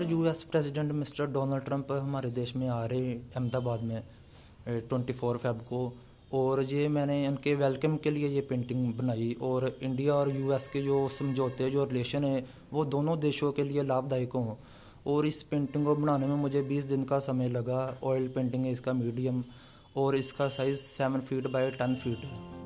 US president mister Donald Trump हमारे देश में आ रहे अहमदाबाद में 24 फेब को, और ये मैंने उनके वेलकम के लिए ये पेंटिंग बनाई। और इंडिया और यूएस के जो समझौते, जो रिलेशन है, वो दोनों देशों के लिए लाभदायक हों। और इस पेंटिंग को बनाने में मुझे 20 दिन का समय लगा। ऑयल पेंटिंग है इसका मीडियम, और इसका साइज़ 7 फीट बाय 10 फीट है।